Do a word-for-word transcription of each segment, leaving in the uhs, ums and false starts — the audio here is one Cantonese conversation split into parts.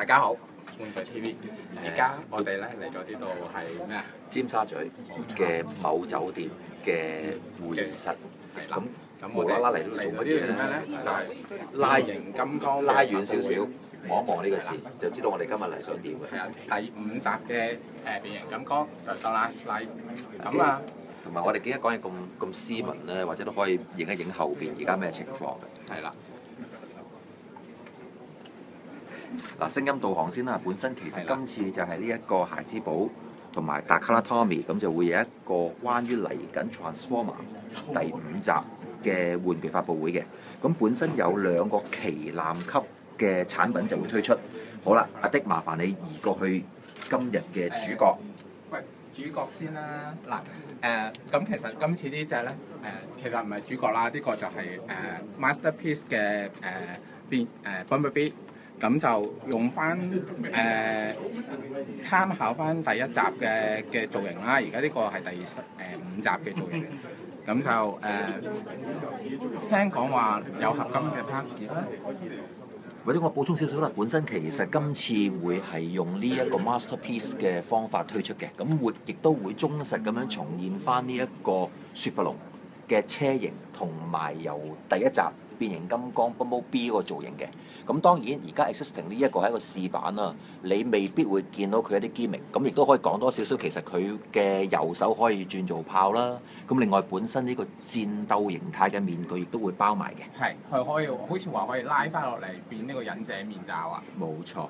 大家好，玩具 T V， 而家我哋咧嚟咗呢度係咩啊？ 尖沙咀嘅某酒店嘅會議室， 係啦。咁無啦啦嚟到做乜嘢咧？ 咧？ 就係拉型金剛， 拉遠少少，望一望呢個字，就知道我哋今日嚟想點嘅。 係啊，第五集嘅誒變形金剛就 The Last Light。咁啊， 同埋我哋點解講嘢咁咁斯文咧？或者都可以影一影後邊而家咩情況嘅。 係啦。 嗱，聲音導航先啦。本身其實今次就係呢一個孩之寶同埋達卡拉 Tommy， 咁就會有一個關於嚟緊 Transformer 第五集嘅玩具發佈會嘅。咁本身有兩個旗艦級嘅產品就會推出。好啦，阿的麻煩你移過去今日嘅主角。 喂，主角先啦。嗱，誒咁其實今次呢隻咧誒，其實唔係主角啦，呢個就係誒 Masterpiece 嘅誒變誒 Bumblebee。咁就用翻誒、呃、參考翻第一集嘅嘅造型啦，而家呢個係第十誒、呃、五集嘅造型，咁就誒、呃、聽講話有合金嘅 pass 啦。 或者我補充少少啦，本身其實今次會係用呢一個 Masterpiece 嘅方法推出嘅，咁會亦都會忠實咁樣重現翻呢一個雪佛龍嘅車型，同埋由第一集變形金剛 Bumblebee 嗰個造型嘅。咁當然而家 existing 呢一個係一個試版啦，你未必會見到佢一啲 gimmick。咁亦都可以講多少少，其實佢嘅右手可以轉做炮啦。咁另外本身呢個戰鬥形態嘅面具亦都會包埋嘅。 係，佢可以好似話可以拉翻落嚟變呢個忍者面罩啊。 冇錯。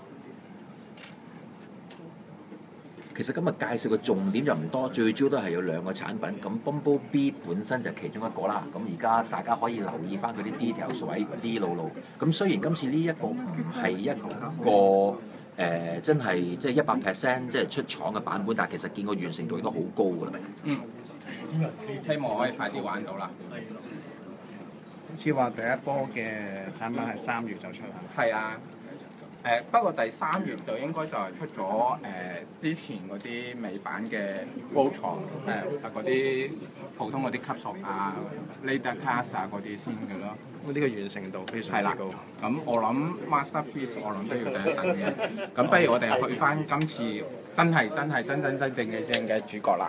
其實今日介紹嘅重點就唔多，最主要都係有兩個產品。咁 Bumblebee 本身就其中一個啦。咁而家大家可以留意翻嗰啲 details 位啲路路。咁雖然今次呢一個唔係一個誒、呃、真係即係一百 percent 即係出廠嘅版本，但係其實見個完成度亦都好高㗎啦。 嗯，希望可以快啲玩到啦。 好似話第一波嘅產品係三月就出啦。 係啊。誒、呃、不過第三月就應該就係出咗誒、呃、之前嗰啲美版嘅 Voltron 誒嗰啲普通嗰啲級數啊 Leader Class 啊嗰啲先嘅咯。 咁呢個完成度非常之高。 咁我諗 Masterpiece 我諗都要等一等嘅。咁不如我哋去翻今次真係真係真真真正嘅正嘅主角啦。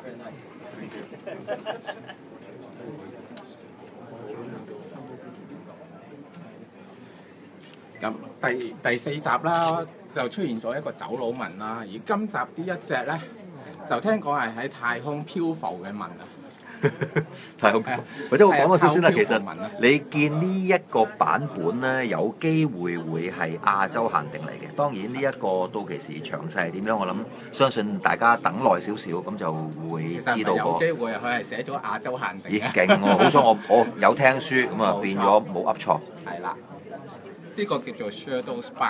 咁第第四集啦，就出現咗一個走佬紋啦，而今集呢一隻咧，就聽講係喺太空漂浮嘅紋啊！ 太空漂浮，或者我講多少少啦。其實啊你見呢一個版本咧，有機會會係亞洲限定嚟嘅。當然呢一個到期時詳細係點樣，我諗相信大家等耐少少咁就會知道有個。 機會佢係寫咗亞洲限定。 咦勁喎！好彩我我有聽書，咁啊變咗冇噏錯。 係啦。呢個叫做 Shadow Spark，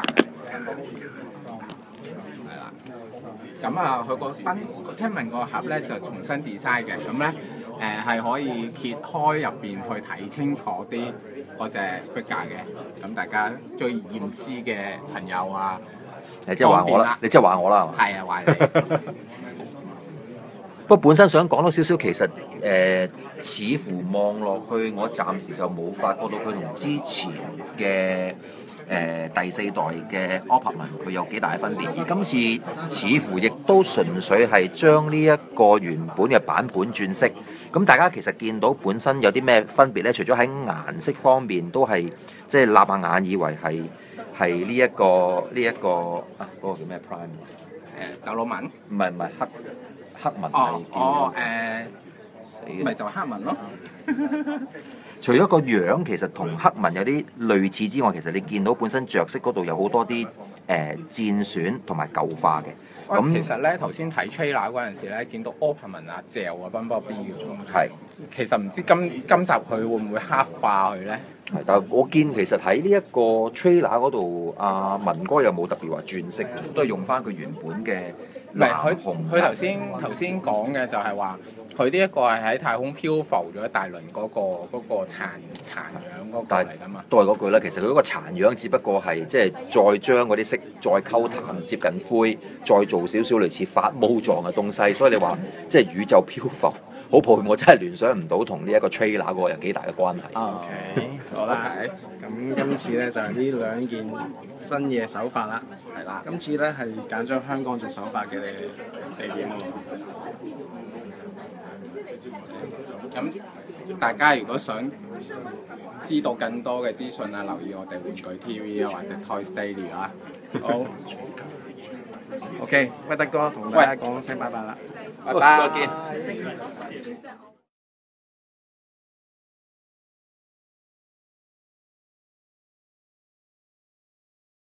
係啦。咁啊，佢個新聽聞個盒咧就重新 design 嘅，咁咧誒係可以揭開入邊去睇清楚啲嗰隻 figure 嘅。咁大家最驗屍嘅朋友啊， 你即係話我啦，你即係話我啦， 係啊，話你。 不過本身想講多少少，其實誒、呃、似乎望落去，我暫時就冇發覺到佢同之前嘅誒、呃、第四代嘅 Opperman 佢有幾大嘅分別，而今次似乎亦都純粹係將呢一個原本嘅版本轉色。咁大家其實見到本身有啲咩分別咧？除咗喺顏色方面都係即係擸下眼，以為係係呢一個呢一、這個啊嗰、那個叫咩 Prime 誒走佬紋？ 唔係唔係黑。黑紋哦係哦誒，咪就黑紋咯。 除咗個樣其實同黑紋有啲類似之外，其實你見到本身着色嗰度有好多啲誒、呃、戰損同埋舊化嘅。 咁其實咧頭先睇 trailer 嗰陣時咧，見到 Opperman 啊、嚼啊、Bumblebee 嘅喎。係。其實唔知今今集佢會唔會黑化佢咧？ 係，但係我見其實喺呢一個 trailer 嗰度，阿文哥又冇特別話轉色，都係用翻佢原本嘅。 唔係佢佢頭先頭先講嘅就係話，佢呢一個係喺太空漂浮咗一大輪嗰、嗰個嗰、嗰個殘殘樣嗰個嚟㗎嘛。 都係嗰句啦，其實佢嗰個殘樣只不過係即係再將嗰啲色再溝淡接近灰，再做少少類似發毛狀嘅東西，所以你話即係宇宙漂浮。 好抱歉，我真係聯想唔到同呢一個 trailer 嗰個有幾大嘅關係。 哦 OK，好啦，咁今次咧就係呢兩件新嘅手法啦， 係啦。 今次咧係揀咗香港做手法嘅地點喎。 咁大家如果想知道更多嘅資訊啊，留意我哋玩具 T V 啊，或者 Toys Daily 啊。 好，OK，威德哥同大家講聲拜拜啦， 拜拜。 再見。